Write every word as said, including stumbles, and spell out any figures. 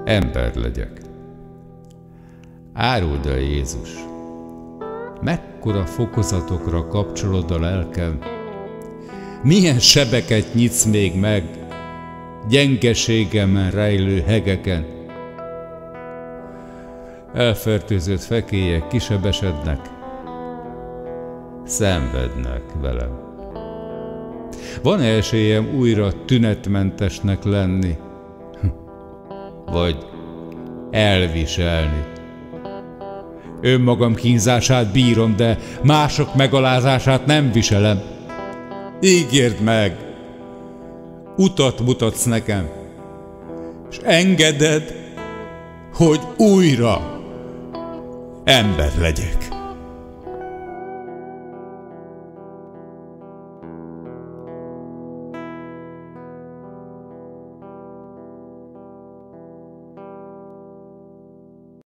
ember legyek. Áruld el, Jézus, mekkora fokozatokra kapcsolod a lelkem, milyen sebeket nyitsz még meg gyengeségemen rejlő hegeken. Elfertőzött fekélyek kisebesednek, szenvednek velem. Van esélyem újra tünetmentesnek lenni, vagy elviselni? Önmagam kínzását bírom, de mások megalázását nem viselem. Ígérd meg, utat mutatsz nekem, és engeded, hogy újra ember legyek.